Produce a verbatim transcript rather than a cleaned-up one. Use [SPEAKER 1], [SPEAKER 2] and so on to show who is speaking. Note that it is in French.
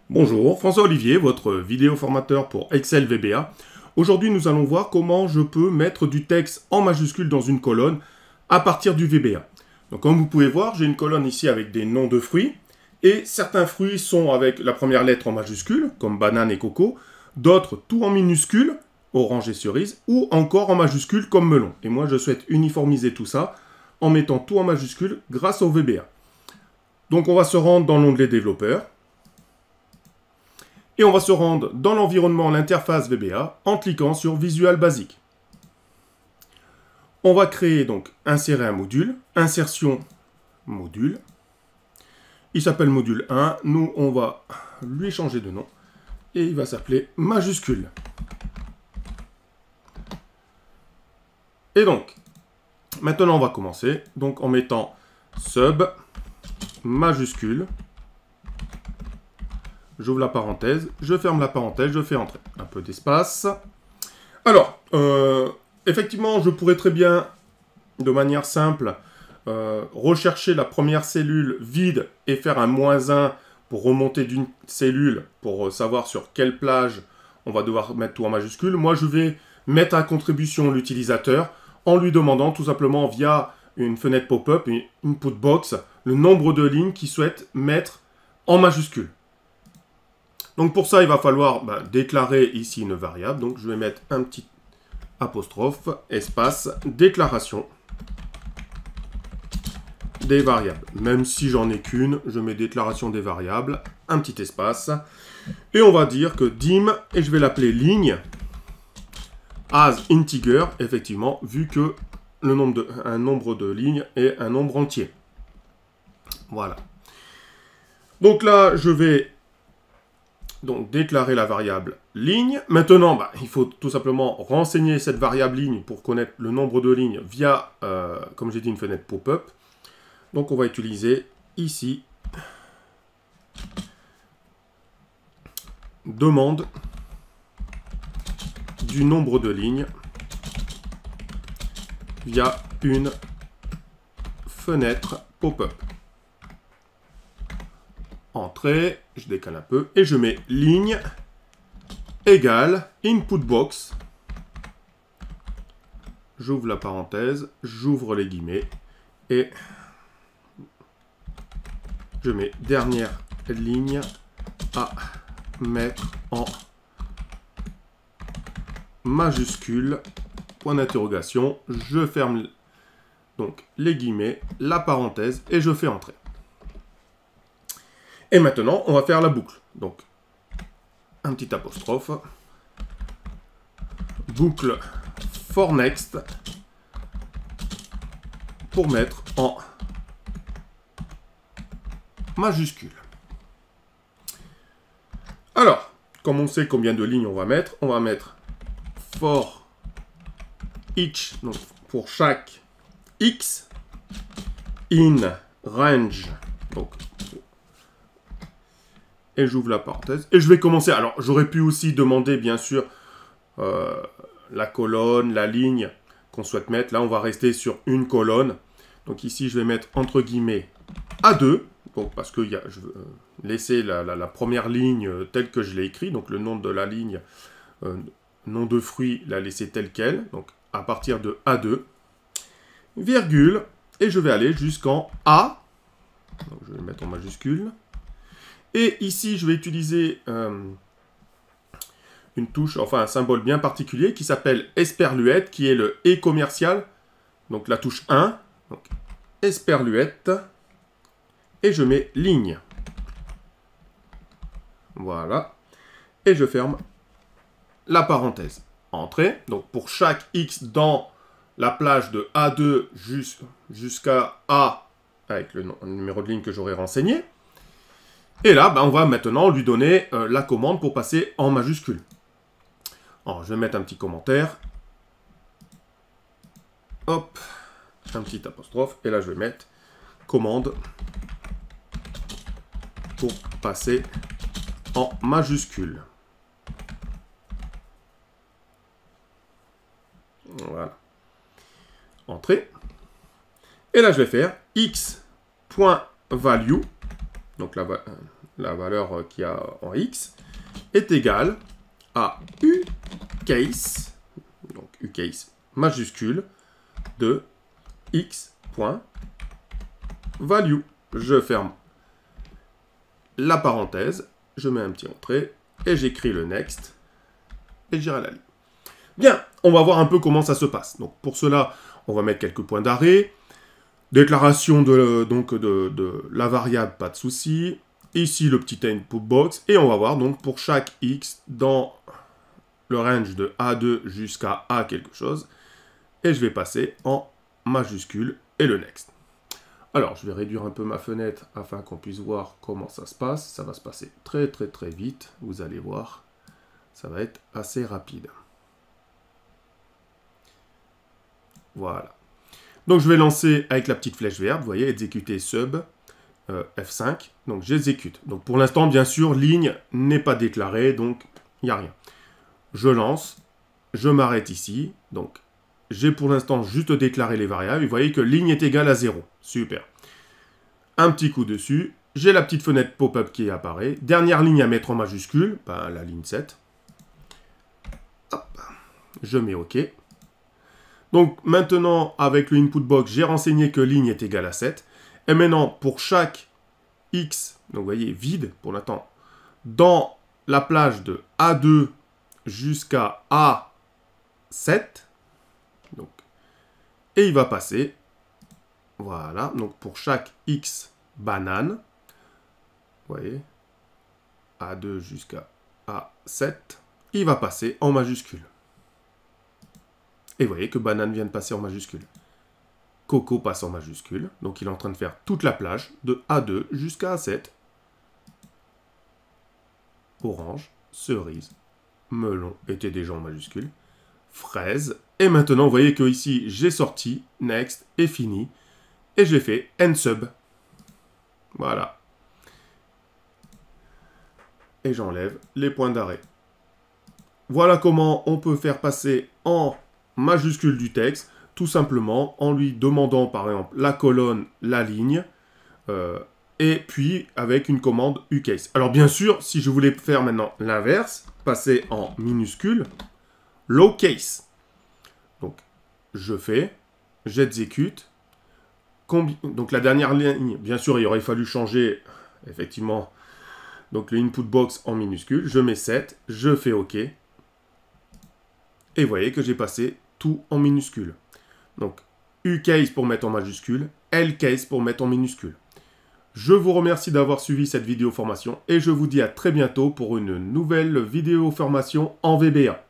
[SPEAKER 1] Bonjour, François Olivier, votre vidéo formateur pour Excel V B A. Aujourd'hui, nous allons voir comment je peux mettre du texte en majuscule dans une colonne à partir du V B A. Donc, comme vous pouvez voir, j'ai une colonne ici avec des noms de fruits. Et certains fruits sont avec la première lettre en majuscule, comme banane et coco. D'autres, tout en minuscule, orange et cerise, ou encore en majuscule, comme melon. Et moi, je souhaite uniformiser tout ça en mettant tout en majuscule grâce au V B A. Donc, on va se rendre dans l'onglet développeur. Et on va se rendre dans l'environnement, l'interface V B A, en cliquant sur Visual Basic. On va créer donc, insérer un module, insertion module. Il s'appelle module un, nous on va lui changer de nom, et il va s'appeler majuscule. Et donc, maintenant on va commencer, donc en mettant sub, majuscule, j'ouvre la parenthèse, je ferme la parenthèse, je fais entrer. Un peu d'espace. Alors, euh, effectivement, je pourrais très bien, de manière simple, euh, rechercher la première cellule vide et faire un moins un pour remonter d'une cellule pour savoir sur quelle plage on va devoir mettre tout en majuscule. Moi, je vais mettre à contribution l'utilisateur en lui demandant tout simplement via une fenêtre pop-up, une input box, le nombre de lignes qu'il souhaite mettre en majuscule. Donc pour ça, il va falloir ben, déclarer ici une variable. Donc je vais mettre un petit apostrophe, espace, déclaration des variables. Même si j'en ai qu'une, je mets déclaration des variables, un petit espace. Et on va dire que dim, et je vais l'appeler ligne, as integer, effectivement, vu que le nombre de, un nombre de lignes est un nombre entier. Voilà. Donc là, je vais donc déclarer la variable ligne. Maintenant, bah, il faut tout simplement renseigner cette variable ligne pour connaître le nombre de lignes via, euh, comme j'ai dit, une fenêtre pop-up. Donc on va utiliser ici demande du nombre de lignes via une fenêtre pop-up. Entrée, je décale un peu, et je mets ligne égale input box. J'ouvre la parenthèse, j'ouvre les guillemets, et je mets dernière ligne à mettre en majuscule, point d'interrogation, je ferme donc les guillemets, la parenthèse, et je fais entrer. Et maintenant, on va faire la boucle. Donc, un petit apostrophe. Boucle for next. Pour mettre en majuscule. Alors, comme on sait combien de lignes on va mettre, on va mettre for each, donc pour chaque x, in range, donc et j'ouvre la parenthèse. Et je vais commencer. Alors, j'aurais pu aussi demander, bien sûr, euh, la colonne, la ligne qu'on souhaite mettre. Là, on va rester sur une colonne. Donc ici, je vais mettre entre guillemets A deux. Donc, parce que y a, je veux laisser la, la, la première ligne telle que je l'ai écrit. Donc, le nom de la ligne, euh, nom de fruit, la laisser telle qu'elle. Donc, à partir de A deux. Virgule. Et je vais aller jusqu'en A. Donc, je vais le mettre en majuscule. Et ici, je vais utiliser euh, une touche, enfin un symbole bien particulier qui s'appelle esperluette, qui est le et commercial. Donc la touche un. Donc, esperluette. Et je mets ligne. Voilà. Et je ferme la parenthèse. Entrée. Donc pour chaque x dans la plage de A deux jusqu'à A, avec le, le numéro de ligne que j'aurai renseigné. Et là, ben, on va maintenant lui donner euh, la commande pour passer en majuscule. Alors, je vais mettre un petit commentaire. Hop, un petit apostrophe. Et là, je vais mettre commande pour passer en majuscule. Voilà. Entrée. Et là, je vais faire x.value. Donc là, la valeur qu'il y a en x, est égal à uCase, donc uCase majuscule, de x.value. Je ferme la parenthèse, je mets un petit entrée, et j'écris le next, et j'irai à la ligne. Bien, on va voir un peu comment ça se passe. Donc pour cela, on va mettre quelques points d'arrêt. Déclaration de, donc de, de la variable, pas de souci. Ici, le petit input box. Et on va voir donc pour chaque x dans le range de A deux jusqu'à A quelque chose. Et je vais passer en majuscule et le next. Alors, je vais réduire un peu ma fenêtre afin qu'on puisse voir comment ça se passe. Ça va se passer très très très vite. Vous allez voir, ça va être assez rapide. Voilà. Donc, je vais lancer avec la petite flèche verte. Vous voyez, exécuter sub euh, F cinq. Donc, j'exécute. Donc, pour l'instant, bien sûr, ligne n'est pas déclarée. Donc, il n'y a rien. Je lance. Je m'arrête ici. Donc, j'ai pour l'instant juste déclaré les variables. Vous voyez que ligne est égale à zéro. Super. Un petit coup dessus. J'ai la petite fenêtre pop-up qui apparaît. Dernière ligne à mettre en majuscule. Ben, la ligne sept. Hop. Je mets OK. Donc maintenant, avec le input box, j'ai renseigné que ligne est égale à sept. Et maintenant, pour chaque x, donc vous voyez, vide, pour l'instant, dans la plage de A deux jusqu'à A sept, donc, et il va passer, voilà, donc pour chaque x banane, vous voyez, A deux jusqu'à A sept, il va passer en majuscule. Et vous voyez que banane vient de passer en majuscule. Coco passe en majuscule. Donc il est en train de faire toute la plage de A deux jusqu'à A sept. Orange, cerise, melon était déjà en majuscule. Fraise. Et maintenant, vous voyez que ici, j'ai sorti next et fini. Et j'ai fait end sub. Voilà. Et j'enlève les points d'arrêt. Voilà comment on peut faire passer en majuscule du texte, tout simplement en lui demandant par exemple la colonne, la ligne, euh, et puis avec une commande uCase. Alors bien sûr, si je voulais faire maintenant l'inverse, passer en minuscule, lowercase. Donc je fais, j'exécute, donc la dernière ligne, bien sûr il aurait fallu changer effectivement donc le input box en minuscule, je mets sept, je fais OK, et vous voyez que j'ai passé tout en minuscule. Donc, uCase pour mettre en majuscule, lCase pour mettre en minuscule. Je vous remercie d'avoir suivi cette vidéo formation et je vous dis à très bientôt pour une nouvelle vidéo formation en V B A.